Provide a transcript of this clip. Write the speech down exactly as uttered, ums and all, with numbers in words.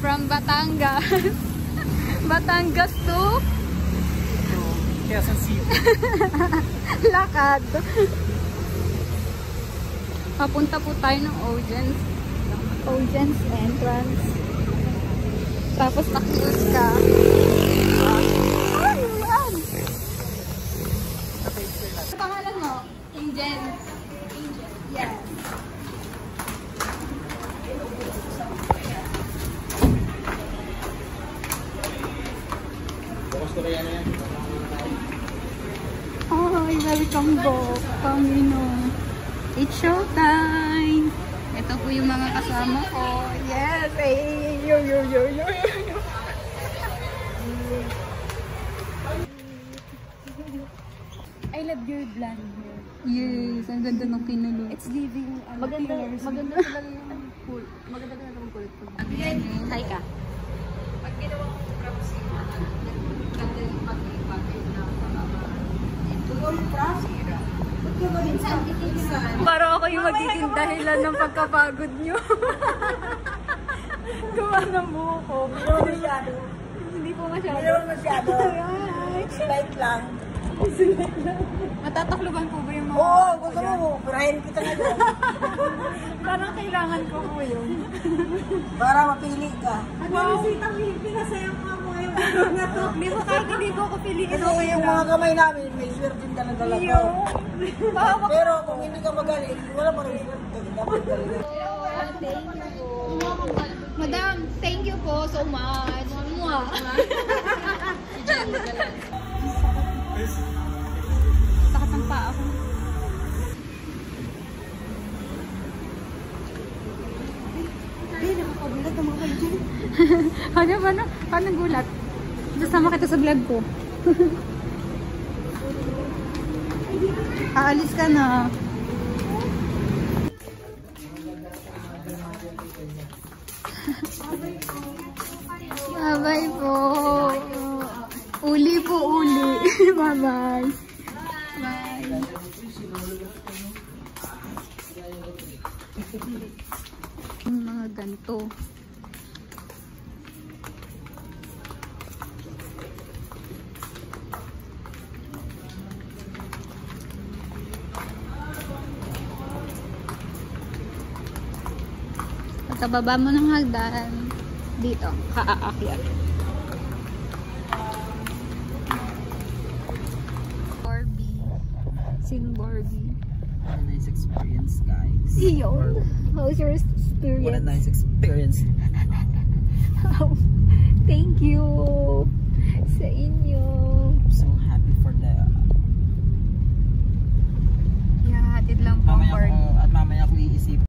From Batangas. Batangas to Quezon City. lakad. Papunta po tayo ng Ogens. Ogens entrance. Tapos nakikos ka. Ay, yan! Ano pangalan mo? Angel. Angel. Yes. Ay, welcome back. Panginoon. It's showtime. Ito po yung mga kasama ko. Yes! Ay, yo, yo, yo, yo, yo. I love your blonde hair. Yes, ang ganda ng kinulo. It's giving uh, Maganda, maganda talaga yung cool. Maganda talaga yung kulit ko. Hi ka. Pag ginawa ko yung props siya, ganda yung pag-ibagay na para ako yung magiging dahilan ng pagkapagod nyo. Gawa ng buho ko. Hindi mo masyado. Hindi po masyado. Hindi mo masyado. Slight lang. Slight lang. Matatakluban po ba yung mga... Oo, gusto mo. Purahin kita ngayon. Parang kailangan ko po yun. Para mapili ka. Wow. Pinasayang nga mo yung ano na to. Hindi mo kahit hindi ko ko piliin. Kasi yung mga kamay namin, may swerte din talaga lang. Pero kung hindi ka magaling, wala pa rin swerte. Dapat galing. Madam, thank you po so much. Mwah. Sakit ang paa ko. Ay, nakakagulat ang mga kayo. Ano, paano? Paano gulat? Sasama kita sa vlog ko. Aalis ka na. Bye-bye po. Uli po, uli. Bye-bye. Bye. Yung mga ganito. Pagkababa mo ng hagdan, dito, kaaakyat. Barbie. Sing Barbie. What a nice experience, guys. Yun. How's your experience? What a nice experience. Thank you sa inyo. I'm so happy for the... Yeah, hatid lang po. Mamaya ko, at mamaya ko iisip.